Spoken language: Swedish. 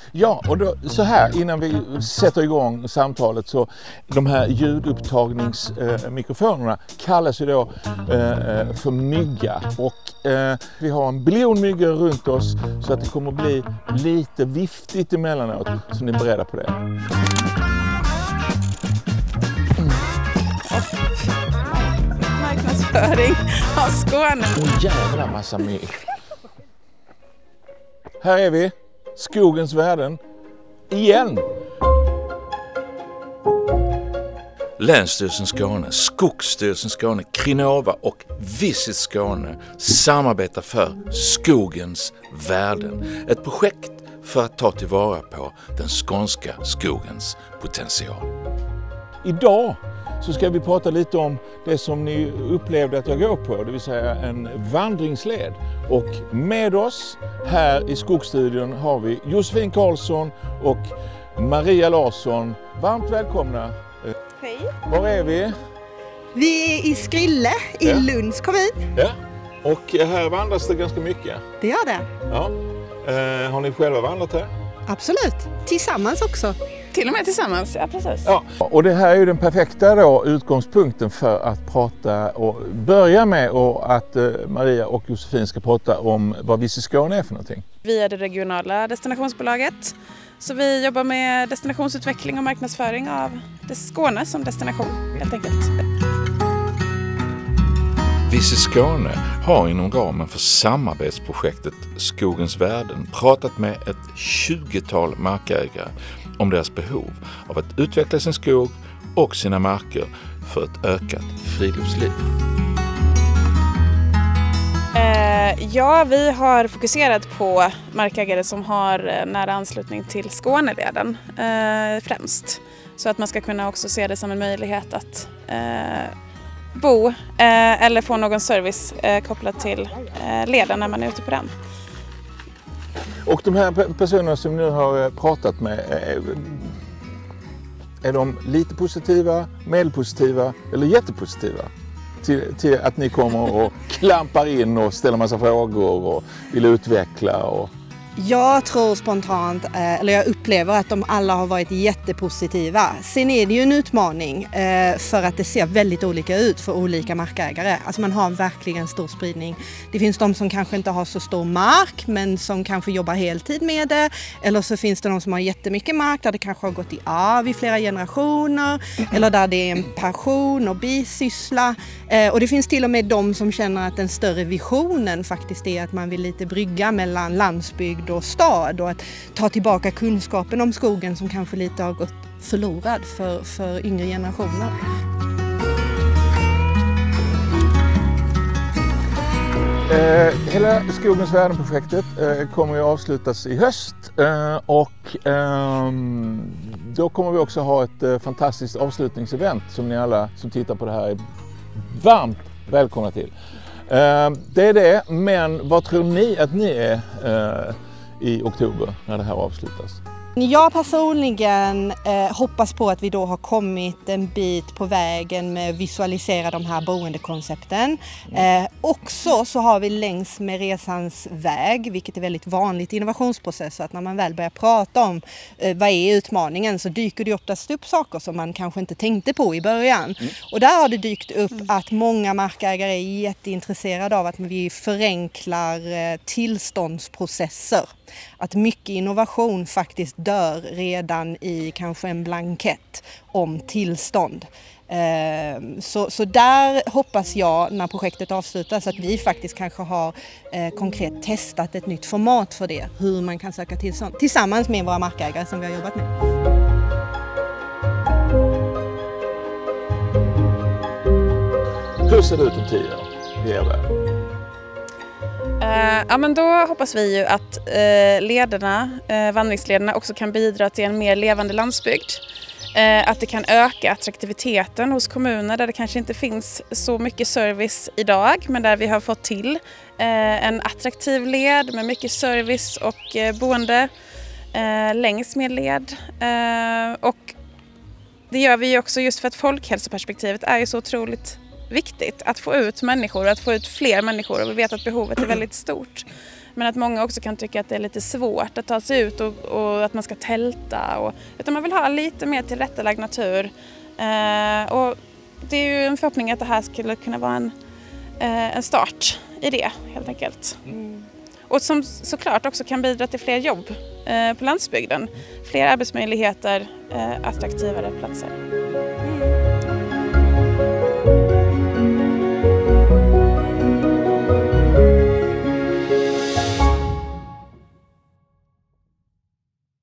Ja, och då, så här innan vi sätter igång samtalet så de här ljuduptagningsmikrofonerna kallas ju då för mygga och vi har 1 biljon myggor runt oss så att det kommer bli lite viftigt emellanåt, så ni är beredda på det. Marknadsföring av Skåne. Jävla massa mygg. Här är vi, skogens värden, igen. Länsstyrelsen Skåne, Skogsstyrelsen Skåne, Krinova och Visit Skåne samarbetar för skogens värden. Ett projekt för att ta tillvara på den skånska skogens potential. Idag så ska vi prata lite om det som ni upplevde att jag går på, det vill säga en vandringsled. Och med oss här i Skogsstudion har vi Josefin Karlsson och Maria Larsson. Varmt välkomna. Hej. Var är vi? Vi är i Skrille i Lunds kommun. Ja, och här vandras det ganska mycket. Det gör det. Ja. Har ni själva vandrat här? Absolut. Tillsammans också. Till och med tillsammans, ja precis. Ja, och det här är ju den perfekta då, utgångspunkten för att prata och börja med och att Maria och Josefin ska prata om vad Visit Skåne är för någonting. Vi är det regionala destinationsbolaget. Så vi jobbar med destinationsutveckling och marknadsföring av Skåne som destination helt enkelt. Visit Skåne har inom ramen för samarbetsprojektet Skogens värden pratat med ett 20-tal markägare om deras behov av att utveckla sin skog och sina marker för ett ökat friluftsliv. Ja, vi har fokuserat på markägare som har nära anslutning till Skåneleden främst. Så att man ska kunna också se det som en möjlighet att bo eller få någon service kopplat till leden när man är ute på den. Och de här personerna som nu har pratat med, är de lite positiva, medelpositiva eller jättepositiva till att ni kommer och klampar in och ställer massa frågor och vill utveckla? Jag tror spontant, eller jag upplever att de alla har varit jättepositiva. Sen är det ju en utmaning för att det ser väldigt olika ut för olika markägare. Alltså man har verkligen stor spridning. Det finns de som kanske inte har så stor mark men som kanske jobbar heltid med det. Eller så finns det de som har jättemycket mark där det kanske har gått i arv i flera generationer. Eller där det är en passion och bisyssla. Och det finns till och med de som känner att den större visionen faktiskt är att man vill lite brygga mellan landsbygd och stad och att ta tillbaka kunskapen om skogen som kanske lite har gått förlorad för yngre generationer. Hela Skogens värden-projektet kommer ju avslutas i höst och då kommer vi också ha ett fantastiskt avslutningsevent som ni alla som tittar på det här är varmt välkomna till. Det är det, men vad tror ni att ni är i oktober när det här avslutas? Jag personligen hoppas på att vi då har kommit en bit på vägen med att visualisera de här boendekoncepten. Också så har vi längs med resans väg, vilket är väldigt vanligt i innovationsprocesser, att när man väl börjar prata om vad är utmaningen så dyker det oftast upp saker som man kanske inte tänkte på i början. Och där har det dykt upp att många markägare är jätteintresserade av att vi förenklar tillståndsprocesser. Att mycket innovation faktiskt dör redan i kanske en blankett om tillstånd. Så där hoppas jag när projektet avslutas att vi faktiskt kanske har konkret testat ett nytt format för det. Hur man kan söka tillstånd tillsammans med våra markägare som vi har jobbat med. Hur ser det ut om 10 år i er värld? Ja, men då hoppas vi ju att vandringslederna också kan bidra till en mer levande landsbygd. Att det kan öka attraktiviteten hos kommuner där det kanske inte finns så mycket service idag, men där vi har fått till en attraktiv led med mycket service och boende längs med led. Och det gör vi ju också just för att folkhälsoperspektivet är ju så otroligt viktigt att få ut människor och att få ut fler människor, och vi vet att behovet är väldigt stort. Men att många också kan tycka att det är lite svårt att ta sig ut och att man ska tälta. Utan man vill ha lite mer tillrättalagd natur. Och det är ju en förhoppning att det här skulle kunna vara en start i det helt enkelt. Och som såklart också kan bidra till fler jobb på landsbygden. Fler arbetsmöjligheter, attraktivare platser.